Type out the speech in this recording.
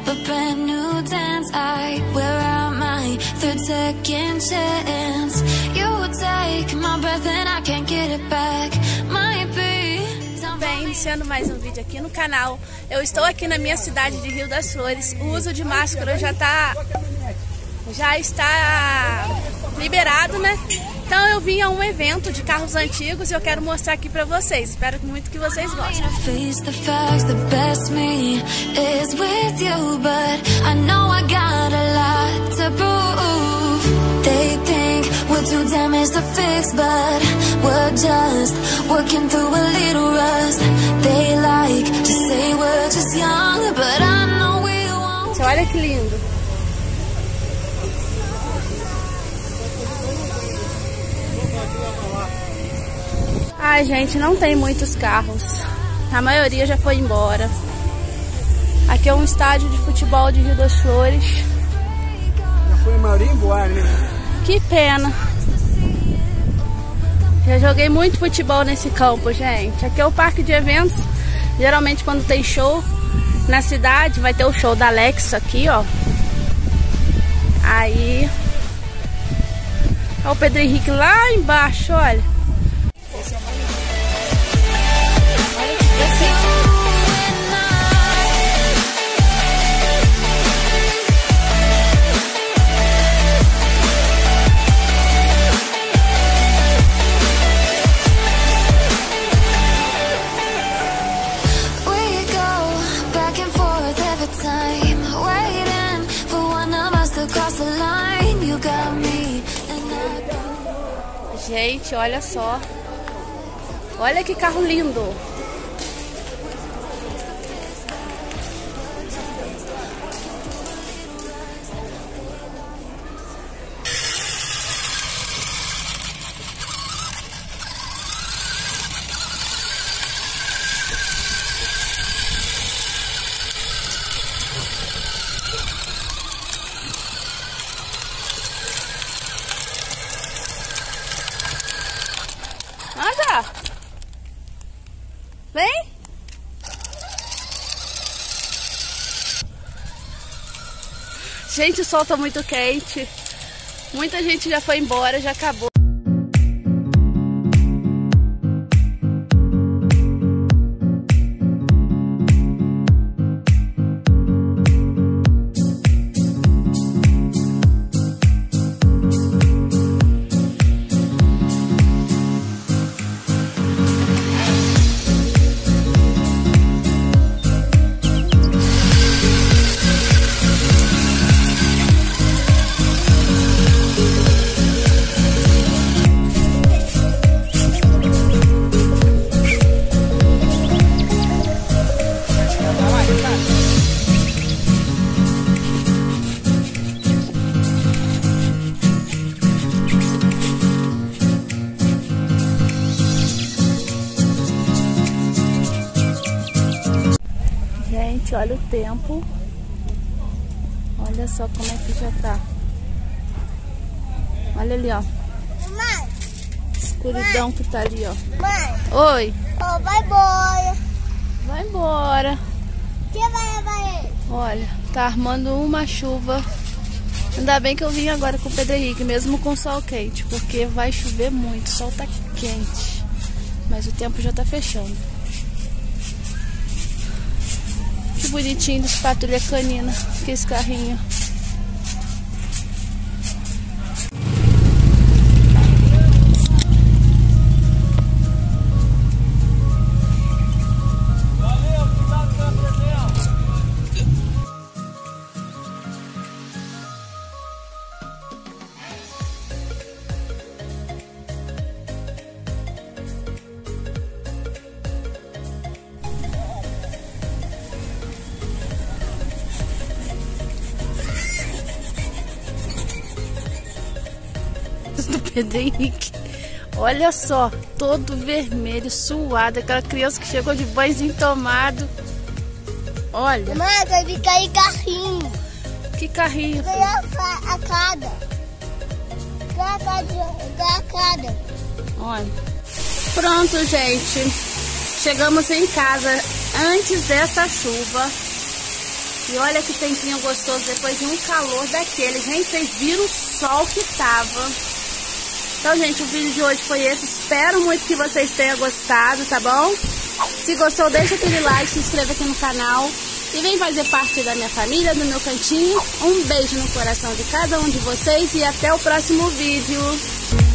a brand new dance. I wear out my third second chance. You take my breath and I can't get it back. Might be. Bem, iniciando mais um vídeo aqui no canal. Eu estou aqui na minha cidade de Rio das Flores. O uso de máscara já está liberado, né? Então eu vim a um evento de carros antigos e eu quero mostrar aqui pra vocês. Espero muito que vocês gostem. Olha que lindo. Ai, gente, não tem muitos carros. A maioria já foi embora. Aqui é um estádio de futebol de Rio das Flores. Já foi a maioria embora, né? Que pena. Já joguei muito futebol nesse campo, gente. Aqui é o parque de eventos. Geralmente quando tem show na cidade, vai ter o show da Alexa aqui, ó. Aí... Olha o Pedro Henrique lá embaixo, olha. Gente, olha só. Olha que carro lindo. Anda! Vem! Gente, o sol tá muito quente. Muita gente já foi embora, já acabou. Gente, olha o tempo. Olha só como é que já tá. Olha ali, ó. Mãe, escuridão que tá ali, ó. Mãe. Oi. Oh, vai embora. Vai embora. Quem vai levar ele? Olha, tá armando uma chuva. Ainda bem que eu vim agora com o Pedro Henrique, mesmo com o sol quente, porque vai chover muito. O sol tá quente, mas o tempo já tá fechando. Que bonitinho dos Patrulha Canina, que esse carrinho. Do Pedro Henrique. Olha só, todo vermelho, suado. Aquela criança que chegou de banhozinho tomado. Olha. Mãe, vai ficar em carrinho. Que carrinho? Ganhar a cada. Olha. Pronto, gente. Chegamos em casa antes dessa chuva. E olha que tempinho gostoso depois de um calor daquele. Gente, vocês viram o sol que tava. Então, gente, o vídeo de hoje foi esse. Espero muito que vocês tenham gostado, tá bom? Se gostou, deixa aquele like, se inscreva aqui no canal. E vem fazer parte da minha família, do meu cantinho. Um beijo no coração de cada um de vocês e até o próximo vídeo.